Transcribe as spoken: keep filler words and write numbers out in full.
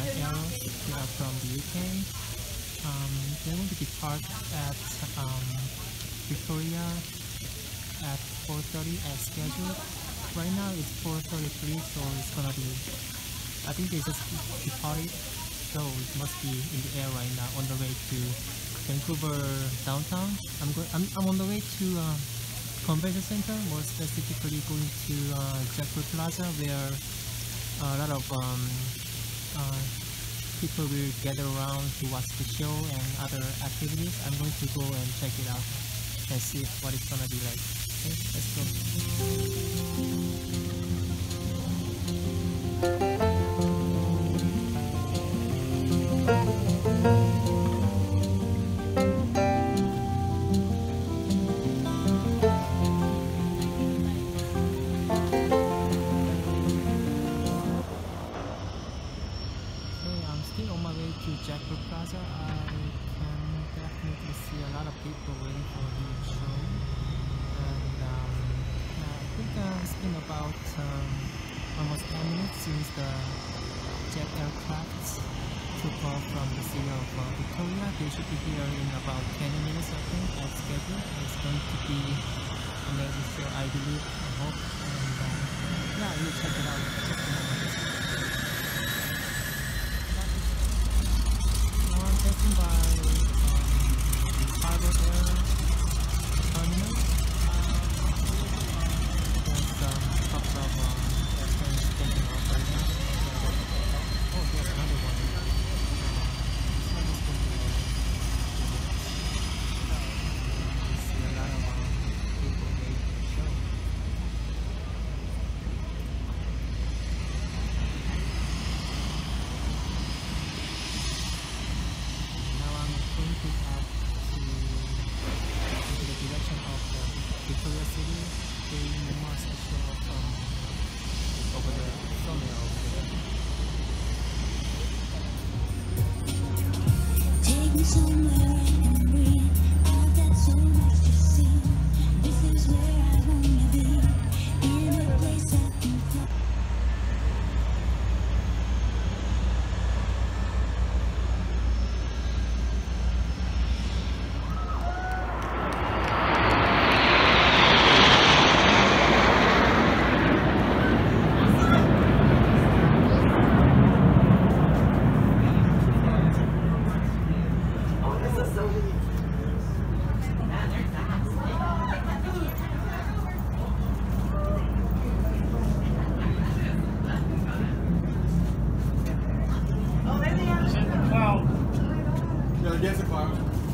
Earnest. They are from the U K. Um, they want to depart at um, Victoria at four thirty as scheduled. Right now it's four thirty-three, so it's gonna be, I think they just departed, so it must be in the air right now on the way to Vancouver downtown. I'm going. I'm, I'm on the way to uh, convention center, more specifically going to uh, Jackfruit Plaza, where a lot of um, uh, people will gather around to watch the show and other activities. I'm going to go and check it out and see what it's gonna be like. Okay, let's go. Jackfruit Plaza. I can definitely see a lot of people waiting for the show, and um, I think uh, it's been about um, almost ten minutes since the jet aircraft took off from the city of uh, Victoria. They should be here in about twenty minutes, I think, as scheduled. It's going to be an amazing show, I believe, I hope, and um, yeah, we'll check it out in just a moment. Taken by um, Harbour Air Terminal. There's um, a couple of um, airplanes taking off right now. Oh, there's another one. This one is going to be I see a lot of um, people waiting for the show. Victoria City, they must show up um, over there, somewhere over there. Take me somewhere I can breathe. I've got so much to see. This is where I wanna be, in a place I can fly. Yeah, I guess if I was